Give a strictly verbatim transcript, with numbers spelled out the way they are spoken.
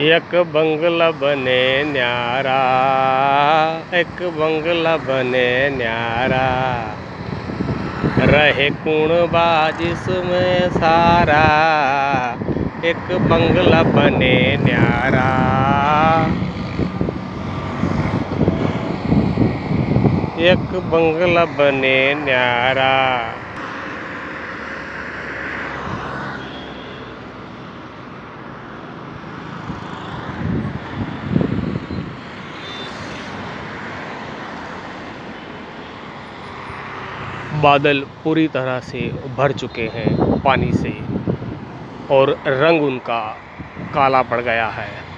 एक बंगला बने न्यारा, एक बंगला बने न्यारा, रहे कुणबा जिसमें सारा, एक बंगला बने न्यारा। एक बंगला बने न्यारा। बादल पूरी तरह से भर चुके हैं पानी से और रंग उनका काला पड़ गया है।